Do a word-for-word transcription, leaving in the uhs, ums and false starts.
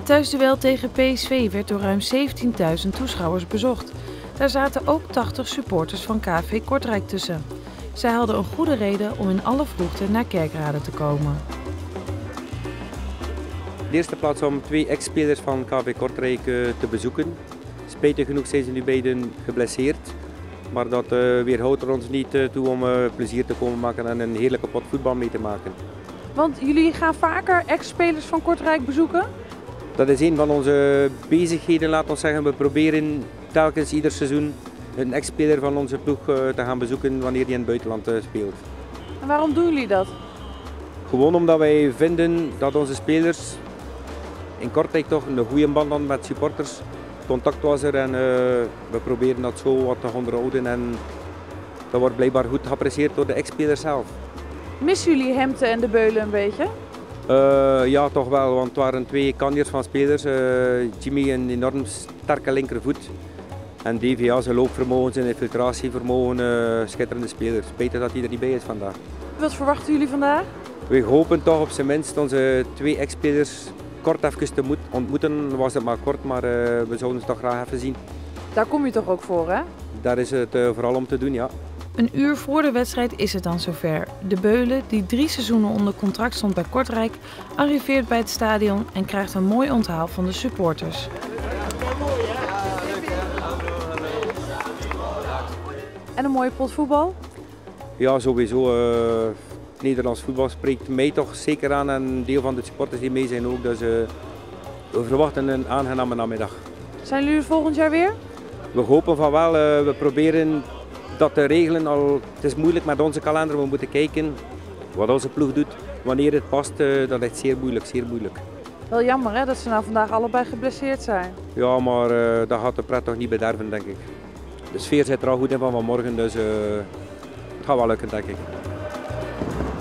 Het thuisduel tegen P S V werd door ruim zeventienduizend toeschouwers bezocht. Daar zaten ook tachtig supporters van K V Kortrijk tussen. Zij hadden een goede reden om in alle vroegte naar Kerkrade te komen. In de eerste plaats om twee ex-spelers van K V Kortrijk te bezoeken. Spijtig genoeg zijn ze nu beiden geblesseerd. Maar dat uh, weerhoudt er ons niet uh, toe om uh, plezier te komen maken en een heerlijke pot voetbal mee te maken. Want jullie gaan vaker ex-spelers van Kortrijk bezoeken? Dat is een van onze bezigheden, laat ons zeggen. We proberen telkens ieder seizoen een ex-speler van onze ploeg uh, te gaan bezoeken wanneer die in het buitenland uh, speelt. En waarom doen jullie dat? Gewoon omdat wij vinden dat onze spelers in Kortrijk toch een goede band hadden met supporters. Contact was er en uh, we proberen dat zo wat te onderhouden en dat wordt blijkbaar goed geapprecieerd door de ex-spelers zelf. Missen jullie Hemte en de Beulen een beetje? Uh, ja, toch wel, want het waren twee kanjers van spelers. Uh, Jimmy een enorm sterke linkervoet en Davy, ja, zijn loopvermogen, zijn infiltratievermogen, uh, schitterende spelers. Spijtig dat hij er niet bij is vandaag. Wat verwachten jullie vandaag? We hopen toch op zijn minst onze twee ex-spelers kort even te ontmoeten. Was het maar kort, maar uh, we zouden ze toch graag even zien. Daar kom je toch ook voor, hè? Daar is het uh, vooral om te doen, ja. Een uur voor de wedstrijd is het dan zover. De Beulen, die drie seizoenen onder contract stond bij Kortrijk, arriveert bij het stadion en krijgt een mooi onthaal van de supporters. En een mooie pot voetbal? Ja, sowieso. Uh, Nederlands voetbal spreekt mij toch zeker aan en een deel van de supporters die mee zijn ook. Dus uh, we verwachten een aangename namiddag. Zijn jullie er volgend jaar weer? We hopen van wel. Uh, we proberen dat te regelen. Al, het is moeilijk met onze kalender. We moeten kijken wat onze ploeg doet. Wanneer het past, uh, dat is zeer moeilijk, zeer moeilijk. Wel jammer hè, dat ze nou vandaag allebei geblesseerd zijn. Ja, maar uh, dat gaat de pret toch niet bederven, denk ik. De sfeer zit er al goed in van vanmorgen, dus uh, het gaat wel lukken, denk ik.